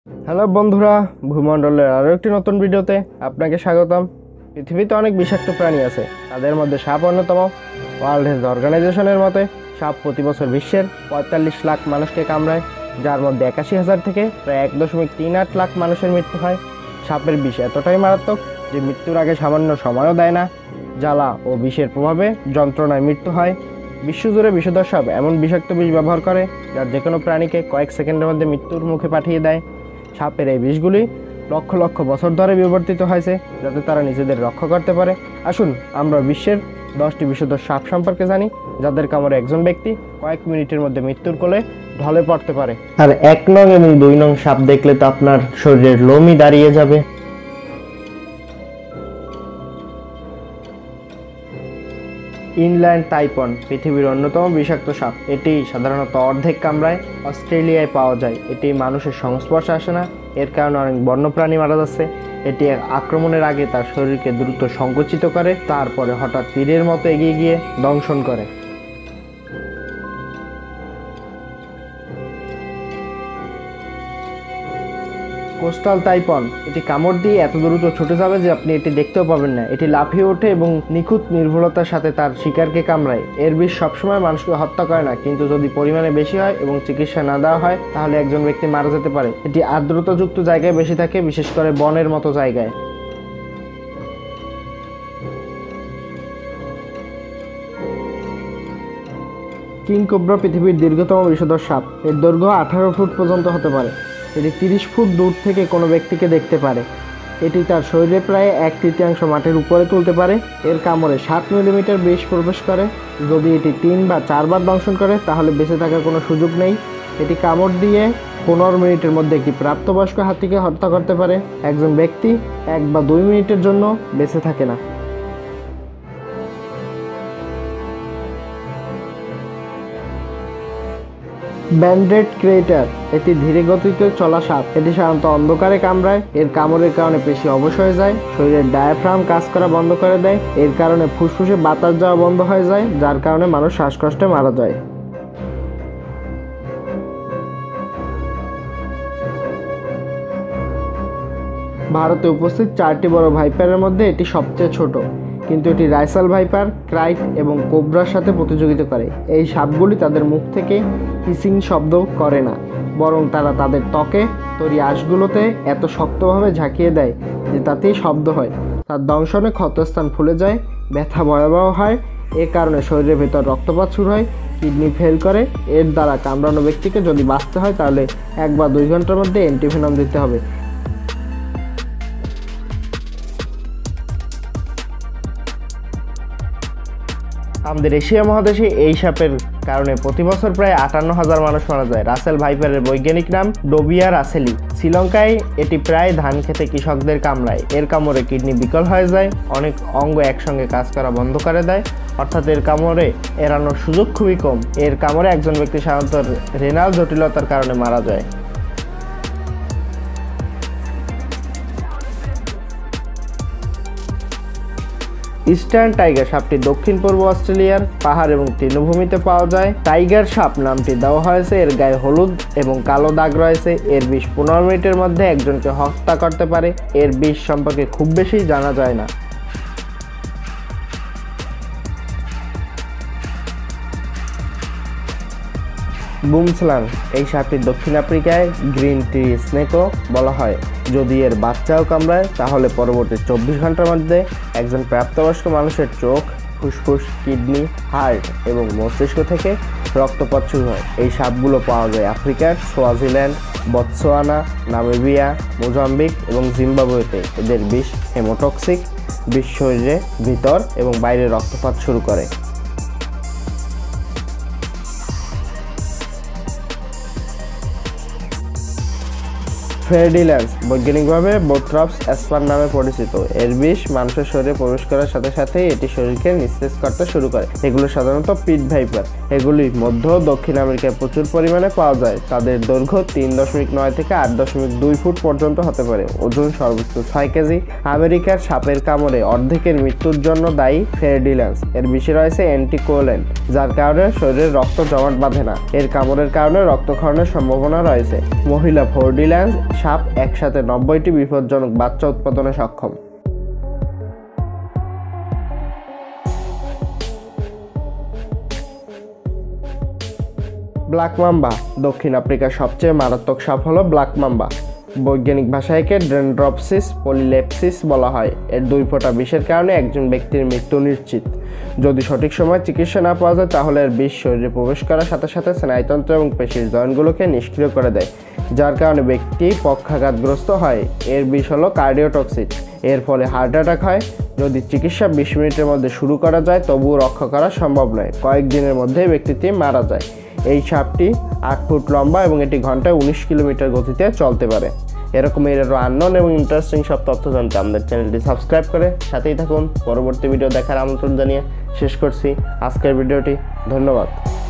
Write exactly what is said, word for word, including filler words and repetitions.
Hello বন্ধুরা, ভূমণ্ডলের আরও একটি নতুন ভিডিওতে আপনাকে স্বাগতম। পৃথিবীতে অনেক বিষাক্ত প্রাণী আছে, তাদের মধ্যে সাপ অন্যতম। ওয়ার্ল্ড হেলথ অর্গানাইজেশনের মতে সাপ প্রতি বছর বিশ্বের পঁয়তাল্লিশ লাখ মানুষকে কামড়ায়, যার মধ্যে একাশি হাজার থেকে প্রায় এক দশমিক তিন আট লাখ মানুষের মৃত্যু হয়। সাপের বিষ এতটাই মারাত্মক যে মৃত্যুর আগে সামান্য সময়ও দেয় না। জ্বালা ও বিষের প্রভাবে যন্ত্রণায় মৃত্যু হয়। বিশ্বজুড়ে বিষধর সাপ এমন বিষাক্ত বিষ ব্যবহার করে যা যে কোনো প্রাণীকে কয়েক সেকেন্ডের মধ্যে মৃত্যুর মুখে পাঠিয়ে দেয়। সাপের এই বিষগুলি লক্ষ লক্ষ বছর ধরে বিবর্তিত হয়েছে যাতে তারা নিজেদের রক্ষা করতে পারে। আসুন আমরা বিশ্বের দশটি বিষধর সাপ সম্পর্কে জানি যাদের কামড়ে একজন ব্যক্তি কয়েক মিনিটের মধ্যে মৃত্যুর কোলে ঢলে পড়তে পারে। আর এক নং এবং দুই নং সাপ দেখলে তো আপনার শরীরের লোমই দাঁড়িয়ে যাবে। ইনল্যান্ড টাইপন পৃথিবীর অন্যতম বিষাক্ত সাপ। এটি সাধারণত অর্ধেক কামড়ায়। অস্ট্রেলিয়ায় পাওয়া যায়। এটি মানুষের সংস্পর্শে আসে না, এর কারণে অনেক বন্যপ্রাণী মারা যাচ্ছে। এটি আক্রমণের আগে তার শরীরকে দ্রুত সংকুচিত করে, তারপরে হঠাৎ তীরের মতো এগিয়ে গিয়ে দংশন করে। কোস্টাল টাইপন, এটি কামড় দিয়ে এত দ্রুত ছুটে যাবে যে আপনি এটি দেখতেও পাবেন না। এটি লাফিয়ে ওঠে এবং নিখুঁত নির্ভুলতার সাথে তার শিকারকে কামড়ায়। এর বিষ সবসময় মানুষকে হত্যা করে না, কিন্তু যদি পরিমাণে বেশি হয় এবং চিকিৎসা না দেওয়া হয় তাহলে একজন ব্যক্তি মারা যেতে পারে। এটি আর্দ্রতাযুক্ত জায়গায় বেশি থাকে, বিশেষ করে বনের মতো জায়গায়। কিং কোবরা পৃথিবীর দীর্ঘতম বিষধর সাপ। এর দৈর্ঘ্য আঠারো ফুট পর্যন্ত হতে পারে। এটি তিরিশ ফুট দূর থেকে কোনো ব্যক্তিকে দেখতে পারে। এটি তার শরীরে প্রায় এক তৃতীয়াংশ মাটির উপরে তুলতে পারে। এর কামড়ে সাত মিলিমিটার বিষ প্রবেশ করে। যদি এটি তিন বা চারবার দংশন করে তাহলে বেঁচে থাকার কোনো সুযোগ নেই। এটি কামড় দিয়ে পনেরো মিনিটের মধ্যে একটি প্রাপ্তবয়স্ক হাতিকে হত্যা করতে পারে। একজন ব্যক্তি এক বা দুই মিনিটের জন্য বেঁচে থাকে না। ব্যান্ডেড ক্রেটার, এটি ধীরে গতিতে চলা সাপ। এটি সাধারণত অন্ধকারে কামড়ায়। এর কামড়ের কারণে পেশি অবশ হয়ে যায়, শরীরের ডায়াফ্রাম কাজ করা বন্ধ করে দেয়। এর কারণে ফুসফুসে বাতাস যাওয়া বন্ধ হয়ে যায়, যার কারণে মানুষ শ্বাসকষ্টে মারা যায়। ভারতে উপস্থিত চারটি বড় ভাইপারের মধ্যে এটি সবচেয়ে ছোট, কিন্তু এটি রাইসাল ভাইপার, ক্রাইট এবং কোবরার সাথে প্রতিযোগিতা করে। এই সাপগুলি তাদের মুখ থেকে হিসিং শব্দ করে না, বরং তারা তাদের ত্বকে তৈরি আঁশগুলোতে এত শক্তভাবে ঝাঁকিয়ে দেয় যে তাতেই শব্দ হয়। তার দংশনে ক্ষতস্থান ফুলে যায়, ব্যথা ভয়াবহ হয়। এ কারণে শরীরের ভেতর রক্তপাত শুরু হয়, কিডনি ফেল করে। এর দ্বারা কামড়ানো ব্যক্তিকে যদি বাঁচতে হয় তাহলে এক বা দুই ঘন্টার মধ্যে অ্যান্টিভেনম দিতে হবে। আমাদের এশিয়া মহাদেশে এই সাপের কারণে প্রতি বছর প্রায় আটান্ন হাজার মানুষ মারা যায়। রাসেল ভাইপারের বৈজ্ঞানিক নাম ডোবিয়া রাসেলি। শ্রীলঙ্কায় এটি প্রায় ধান খেতে কৃষকদের কামড়ায়। এর কামড়ে কিডনি বিকল হয়ে যায়, অনেক অঙ্গ একসঙ্গে কাজ করা বন্ধ করে দেয়, অর্থাৎ এর কামড়ে এড়ানোর সুযোগ খুবই কম। এর কামড়ে একজন ব্যক্তি সাধারণত রেনাল জটিলতার কারণে মারা যায়। ইস্টার্ন টাইগার সাপটি দক্ষিণ পূর্ব অস্ট্রেলিয়ার পাহাড় এবং তৃণভূমিতে পাওয়া যায়। টাইগার সাপ নামটি দেওয়া হয়েছে এর গায়ে হলুদ এবং কালো দাগ রয়েছে। এর বিষ পনেরো মিনিটের মধ্যে একজনকে হত্যা করতে পারে। এর বিষ সম্পর্কে খুব বেশি জানা যায় না। বুমসল্যাং, এই সাপটি দক্ষিণ আফ্রিকায় গ্রিন ট্রি স্নেকও বলা হয়। যদি এর বাচ্চাও কামড়ায় তাহলে পরবর্তী চব্বিশ ঘন্টার মধ্যে একজন প্রাপ্তবয়স্ক মানুষের চোখ, ফুসফুস, কিডনি, হার্ট এবং মস্তিষ্ক থেকে রক্তপাত শুরু হয়। এই সাপগুলো পাওয়া যায় আফ্রিকার সোয়াজিল্যান্ড, বতসোয়ানা, নামিবিয়া, মোজাম্বিক এবং জিম্বাবুয়েতে। এদের বিষ হেমোটক্সিক। বিষ শরীরে ভিতর এবং বাইরে রক্তপাত শুরু করে। ফের-ডে-ল্যান্স বৈজ্ঞানিকভাবে বোথ্রপস অ্যাসপার নামে পরিচিত। এর বিষ মানুষের শরীরে প্রবেশ করার সাথে সাথে এটি শরীরকে নিস্তেজ করতে শুরু করে। এগুলো সাধারণত পিট ভাইপার। এগুলি মধ্য ও দক্ষিণ আমেরিকায় প্রচুর পরিমাণে পাওয়া যায়। তাদের দৈর্ঘ্য তিন দশমিক নয় থেকে আট দশমিক দুই ফুট পর্যন্ত হতে পারে। ওজন সর্বোচ্চ ছয় কেজি। আমেরিকার সাপের কামড়ে অর্ধেকের মৃত্যুর জন্য দায়ী ফের-ডে-ল্যান্স। এর বিষে রয়েছে অ্যান্টিকোয়ালেন্ট, যার কারণে শরীরে রক্ত জমাট বাঁধে না। এর কামড়ের কারণে রক্তক্ষরণের সম্ভাবনা রয়েছে। মহিলা ফের-ডে-ল্যান্স সাপ একসাথে নব্বইটি বিপজ্জনক বাচ্চা উৎপাদনে সক্ষম। Black mamba. দক্ষিণ আফ্রিকার সবচেয়ে মারাত্মক সাপ হলো ব্ল্যাক মাম্বা। বৈজ্ঞানিক ভাষায় একে ডেন্ড্রপসিস পলিলেপসিস বলা হয়। এর দুই ফোঁটা বিষের কারণে একজন ব্যক্তির মৃত্যু নিশ্চিত। যদি সঠিক সময় চিকিৎসা না পাওয়া যায় তাহলে এর বিষ শরীরে প্রবেশ করার সাথে সাথে স্নায়ুতন্ত্র এবং পেশির জয়েন্টগুলোকে নিষ্ক্রিয় করে দেয়, যার কারণে ব্যক্তি পক্ষাঘাতগ্রস্ত হয়। এর বিষ হলো কার্ডিওটক্সিক। এর ফলে হার্ট অ্যাটাক হয়। যদি চিকিৎসা বিশ মিনিটের মধ্যে শুরু করা যায় তবুও রক্ষা করা সম্ভব নয়, কয়েকদিনের মধ্যেই ব্যক্তিটি মারা যায়। এই সাপটি আট ফুট লম্বা এবং এটি ঘন্টায় উনিশ কিলোমিটার গতিতে চলতে পারে। এরকমের আরও আননোন এবং ইন্টারেস্টিং সব তথ্য জানতে আমাদের চ্যানেলটি সাবস্ক্রাইব করে সাথেই থাকুন। পরবর্তী ভিডিও দেখার আমন্ত্রণ জানিয়ে শেষ করছি আজকের ভিডিওটি। ধন্যবাদ।